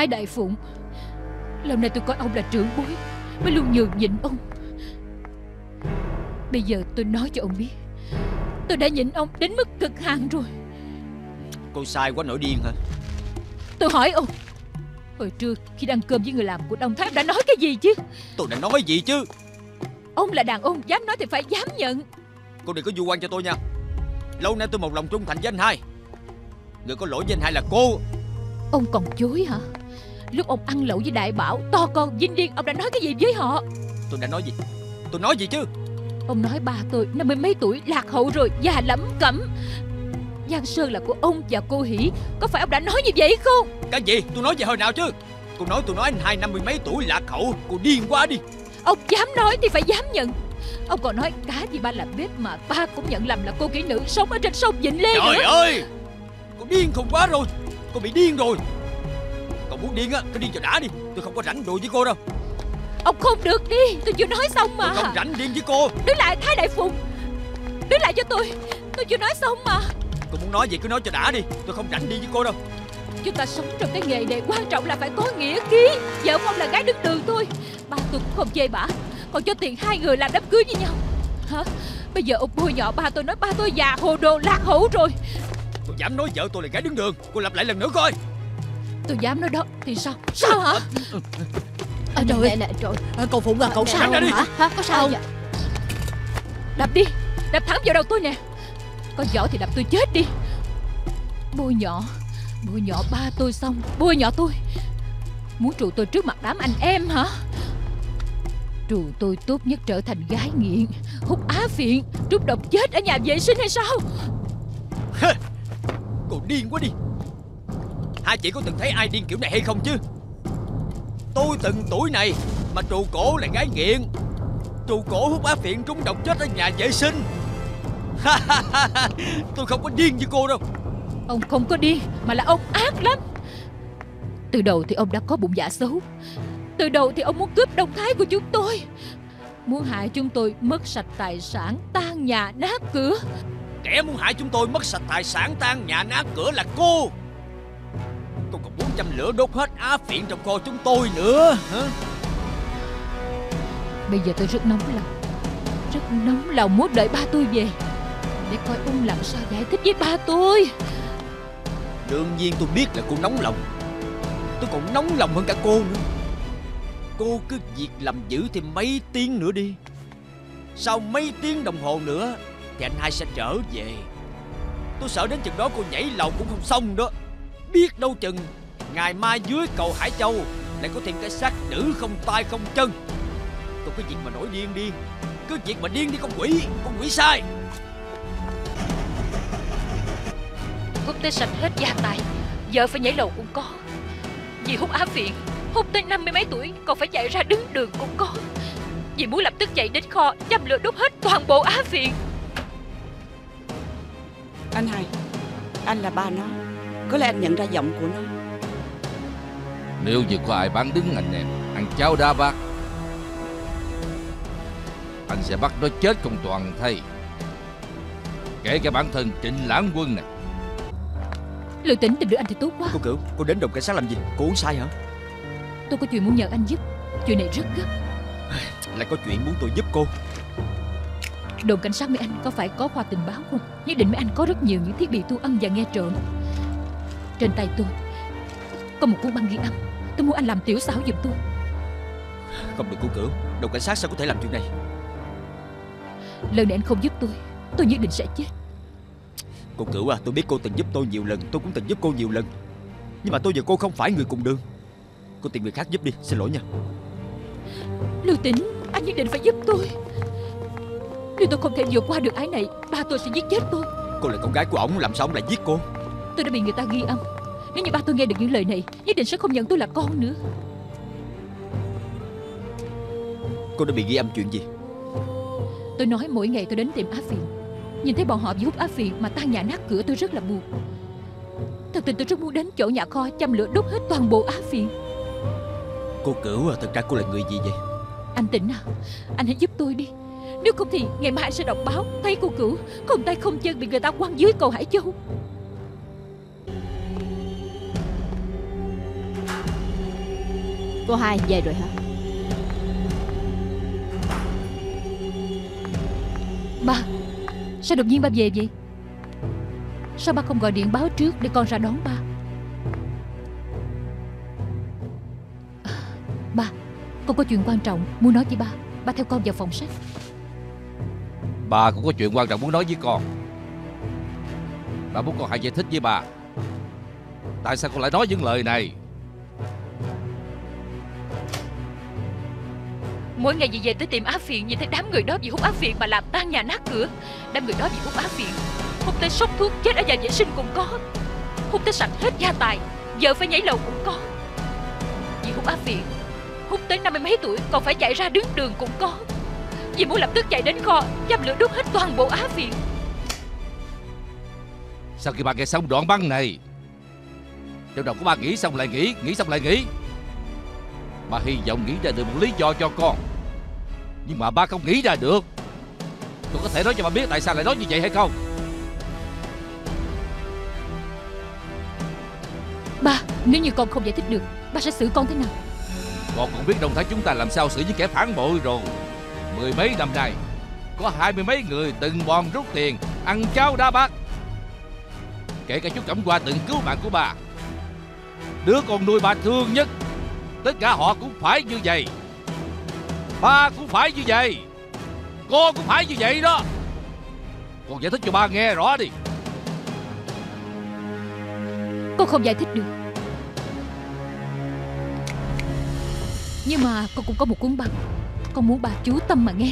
Thái Đại Phụng, lâu nay tôi coi ông là trưởng bối, mới luôn nhường nhịn ông. Bây giờ tôi nói cho ông biết, tôi đã nhịn ông đến mức cực hạn rồi. Cô sai quá nổi điên hả? Tôi hỏi ông, hồi trưa khi ăn cơm với người làm của Đông Thái, ông đã nói cái gì chứ? Tôi đã nói gì chứ? Ông là đàn ông, dám nói thì phải dám nhận. Cô đừng có vu oan cho tôi nha. Lâu nay tôi một lòng trung thành với anh hai. Người có lỗi với anh hai là cô. Ông còn chối hả? Lúc ông ăn lẩu với Đại Bảo, to con Vinh Điên, ông đã nói cái gì với họ? Tôi đã nói gì? Tôi nói gì chứ? Ông nói ba tôi 50 mấy tuổi, lạc hậu rồi, già lẩm cẩm. Giang Sơn là của ông và cô Hỷ, có phải ông đã nói như vậy không? Cái gì? Tôi nói gì hồi nào chứ? Tôi nói anh hai 50 mấy tuổi lạc hậu. Cô điên quá đi. Ông dám nói thì phải dám nhận. Ông còn nói cá gì ba làm bếp mà ba cũng nhận lầm là cô kỹ nữ sống ở trên sông Vịnh Lê. Trời nữa. ơi, cô điên khùng quá rồi. Cô bị điên rồi. Còn muốn điên á, cứ điên cho đã đi. Tôi không có rảnh đùa với cô đâu. Ông không được đi, tôi chưa nói xong mà. Tôi không rảnh điên với cô. Đứng lại Thái Đại Phụng, đứng lại cho tôi chưa nói xong mà. Cô muốn nói gì cứ nói cho đã đi. Tôi không rảnh đi với cô đâu. Chúng ta sống trong cái nghề này, quan trọng là phải có nghĩa khí. Vợ ông là gái đứng đường thôi. Ba tôi cũng không chê bả, còn cho tiền hai người làm đám cưới với nhau. Hả? Bây giờ ông bôi nhọ ba tôi, nói ba tôi già hồ đồ lạc hậu rồi. Cô dám nói vợ tôi là gái đứng đường. Cô lặp lại lần nữa coi. Tôi dám nói đó thì sao? Sao hả? Trời nè, trời. Cậu Phụng à, cậu sao hả? Có sao không? Đập đi, đập thẳng vào đầu tôi nè. Có võ thì đập tôi chết đi. Bôi nhọ ba tôi xong bôi nhọ tôi. Muốn trù tôi trước mặt đám anh em hả? Trù tôi tốt nhất trở thành gái nghiện, hút á phiện, trút độc chết ở nhà vệ sinh hay sao? Cô điên quá đi. Hai chị có từng thấy ai điên kiểu này hay không chứ? Tôi từng tuổi này mà trù cổ là gái nghiện, trù cổ hút á phiện trúng độc chết ở nhà vệ sinh. Tôi không có điên như cô đâu. Ông không có điên, mà là ông ác lắm. Từ đầu thì ông đã có bụng dạ xấu. Từ đầu thì ông muốn cướp Đông Thái của chúng tôi, muốn hại chúng tôi mất sạch tài sản, tan nhà nát cửa. Kẻ muốn hại chúng tôi mất sạch tài sản, tan nhà nát cửa là cô. Cô còn muốn châm lửa đốt hết á phiện trong kho chúng tôi nữa hả? Bây giờ tôi rất nóng lòng muốn đợi ba tôi về để coi ông làm sao giải thích với ba tôi. Đương nhiên tôi biết là cô nóng lòng. Tôi còn nóng lòng hơn cả cô nữa. Cô cứ việc làm dữ thêm mấy tiếng nữa đi. Sau mấy tiếng đồng hồ nữa thì anh hai sẽ trở về. Tôi sợ đến chừng đó cô nhảy lầu cũng không xong đó. Biết đâu chừng ngày mai dưới cầu Hải Châu lại có thêm cái xác nữ không tay không chân. Còn cái việc mà nổi điên đi, cứ việc mà điên đi con quỷ sai. Hút tới sạch hết gia tài, vợ phải nhảy lầu cũng có. Vì hút á phiện, hút tới 50 mấy tuổi còn phải chạy ra đứng đường cũng có. Vì muốn lập tức chạy đến kho châm lửa đốt hết toàn bộ á phiện. Anh hai, anh là ba nó, có lẽ anh nhận ra giọng của nó. Nếu như có ai bán đứng anh em ăn cháo đá bát, anh sẽ bắt nó chết không toàn thây, kể cả bản thân Trịnh Lãng Quân này. Lưu Tỉnh tìm được anh thì tốt quá. Cô Cửu, cô đến đồn cảnh sát làm gì? Cô uống sai hả? Tôi có chuyện muốn nhờ anh giúp. Chuyện này rất gấp. Lại có chuyện muốn tôi giúp cô? Đồn cảnh sát mấy anh có phải có khoa tình báo không? Nhất định mấy anh có rất nhiều những thiết bị thu âm và nghe trộm. Trên tay tôi có một cuốn băng ghi âm. Tôi muốn anh làm tiểu xảo giùm tôi. Không được cô Cửu, đồn cảnh sát sao có thể làm chuyện này? Lần này anh không giúp tôi nhất định sẽ chết. Cô Cửu à, tôi biết cô từng giúp tôi nhiều lần, tôi cũng từng giúp cô nhiều lần. Nhưng mà tôi và cô không phải người cùng đường. Cô tìm người khác giúp đi, xin lỗi nha. Lưu Tỉnh, anh nhất định phải giúp tôi. Nếu tôi không thể vượt qua được ái này, ba tôi sẽ giết chết tôi. Cô là con gái của ổng, làm sao ổng lại giết cô? Tôi đã bị người ta ghi âm. Nếu như ba tôi nghe được những lời này, nhất định sẽ không nhận tôi là con nữa. Cô đã bị ghi âm chuyện gì? Tôi nói mỗi ngày tôi đến tìm á phiện, nhìn thấy bọn họ vì hút á phiện mà tan nhà nát cửa, tôi rất là buồn. Thật tình tôi rất muốn đến chỗ nhà kho châm lửa đốt hết toàn bộ á phiện. Cô Cửu à, thật ra cô là người gì vậy? Anh Tỉnh à, anh hãy giúp tôi đi. Nếu không thì ngày mai anh sẽ đọc báo thấy cô Cửu không tay không chân bị người ta quăng dưới cầu Hải Châu. Cô hai về rồi hả? Ba, sao đột nhiên ba về vậy? Sao ba không gọi điện báo trước để con ra đón ba? Ba, con có chuyện quan trọng muốn nói với ba. Ba theo con vào phòng sách. Bà cũng có chuyện quan trọng muốn nói với con. Bà muốn con hãy giải thích với bà tại sao con lại nói những lời này. Mỗi ngày về tới tiệm á phiện, nhìn thấy đám người đó vì hút á phiện mà làm tan nhà nát cửa. Đám người đó vì hút á phiện, hút tới sốc thuốc chết ở nhà vệ sinh cũng có. Hút tới sạch hết gia tài, giờ phải nhảy lầu cũng có. Vì hút á phiện, hút tới 50 mấy tuổi còn phải chạy ra đứng đường cũng có. Vì muốn lập tức chạy đến kho châm lửa đốt hết toàn bộ á phiện. Sau khi bà nghe xong đoạn băng này, trong đầu của ba nghĩ xong lại nghĩ, nghĩ xong lại nghĩ. Ba hy vọng nghĩ ra được một lý do cho con, nhưng mà ba không nghĩ ra được. Con có thể nói cho ba biết tại sao lại nói như vậy hay không? Ba, nếu như con không giải thích được, ba sẽ xử con thế nào? Con cũng biết Đông Thái chúng ta làm sao xử những kẻ phản bội rồi. 10 mấy năm nay có 20 mấy người từng bòn rút tiền ăn cháo đá bát. Kể cả chú Cẩm Hoa từng cứu mạng của bà, đứa con nuôi bà thương nhất. Tất cả họ cũng phải như vậy. Ba cũng phải như vậy. Con cũng phải như vậy đó. Con giải thích cho ba nghe rõ đi. Con không giải thích được, nhưng mà con cũng có một cuốn băng. Con muốn bà chú tâm mà nghe.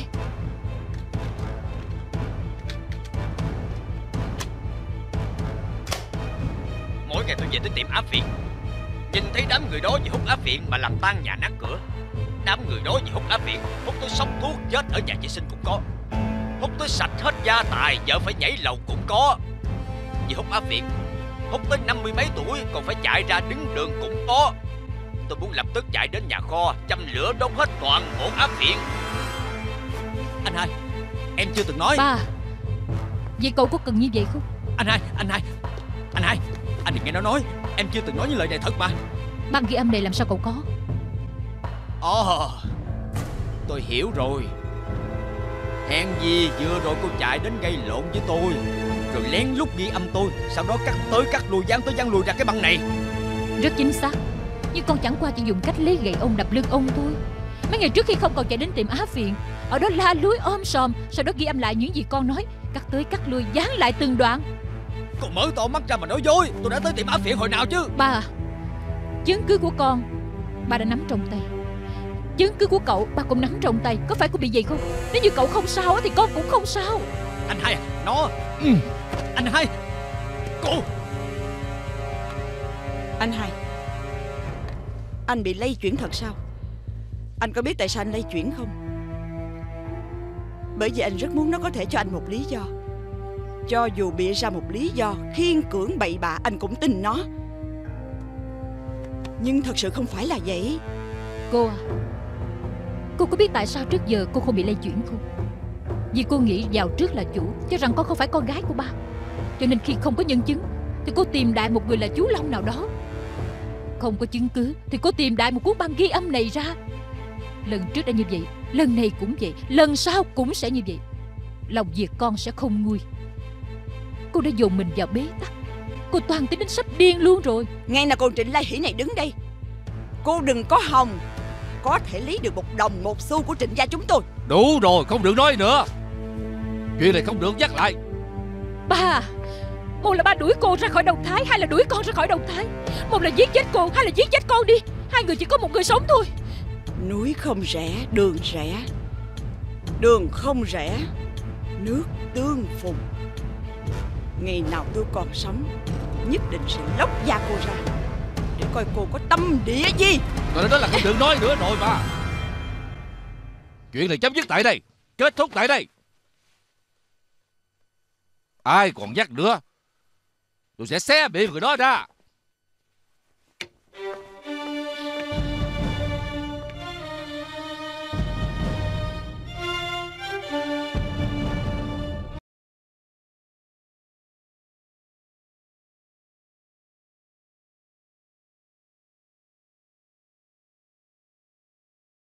Mỗi ngày tôi về tới tiệm á phiện, nhìn thấy đám người đó vì hút á phiện mà làm tan nhà nát cửa. Đám người đó vì hút á phiện, hút tới sốc thuốc chết ở nhà vệ sinh cũng có. Hút tới sạch hết gia tài, vợ phải nhảy lầu cũng có. Vì hút á phiện, hút tới 50 mấy tuổi còn phải chạy ra đứng đường cũng có. Tôi muốn lập tức chạy đến nhà kho châm lửa đốt hết toàn bộ á phiện. Anh hai, em chưa từng nói. Ba, vậy cậu có cần như vậy không? Anh hai, anh đừng nghe nó nói. Em chưa từng nói những lời này thật mà. Băng ghi âm này làm sao cậu có? Ồ, tôi hiểu rồi. Hèn gì vừa rồi cô chạy đến gây lộn với tôi, rồi lén lút ghi âm tôi, sau đó cắt tới cắt lui, dán tới dán lui ra cái băng này. Rất chính xác. Nhưng con chẳng qua chỉ dùng cách lấy gậy ông đập lưng ông thôi. Mấy ngày trước khi không còn chạy đến tiệm á phiện, ở đó la lối om sòm, sau đó ghi âm lại những gì con nói, cắt tới cắt lui, dán lại từng đoạn. Cô mở to mắt ra mà nói dối. Tôi đã tới tiệm á phiện hồi nào chứ? Ba à, chứng cứ của con ba đã nắm trong tay. Chứng cứ của cậu ba cũng nắm trong tay. Có phải cô bị gì không? Nếu như cậu không sao thì con cũng không sao. Anh hai, nó Anh hai, cô. Anh hai, anh bị lây chuyển thật sao? Anh có biết tại sao anh lây chuyển không? Bởi vì anh rất muốn nó có thể cho anh một lý do. Cho dù bịa ra một lý do khiên cưỡng bậy bạ, anh cũng tin nó. Nhưng thật sự không phải là vậy. Cô à, cô có biết tại sao trước giờ cô không bị lây chuyển không? Vì cô nghĩ vào trước là chủ, cho rằng con không phải con gái của ba. Cho nên khi không có nhân chứng thì cô tìm đại một người là chú Long nào đó. Không có chứng cứ thì cô tìm đại một cuốn băng ghi âm này ra. Lần trước đã như vậy, lần này cũng vậy, lần sau cũng sẽ như vậy. Lòng việc con sẽ không nguôi. Cô đã dồn mình vào bế tắc. Cô toàn tính đến sắp điên luôn rồi. Ngay là con Trịnh Lai Hỷ này đứng đây. Cô đừng có hòng có thể lấy được một đồng một xu của Trịnh gia chúng tôi. Đủ rồi, không được nói nữa. Chuyện này không được nhắc lại. Ba, một là ba đuổi cô ra khỏi Đồng Thái, hai là đuổi con ra khỏi Đồng Thái. Một là giết chết cô, hai là giết chết con đi. Hai người chỉ có một người sống thôi. Núi không rẽ, đường rẽ. Đường không rẽ, nước tương phùng. Ngày nào tôi còn sống, nhất định sẽ lóc da cô ra để coi cô có tâm địa gì. Rồi đó là không được nói nữa rồi mà. Chuyện này chấm dứt tại đây, kết thúc tại đây. Ai còn nhắc nữa, tôi sẽ xé miệng người đó ra.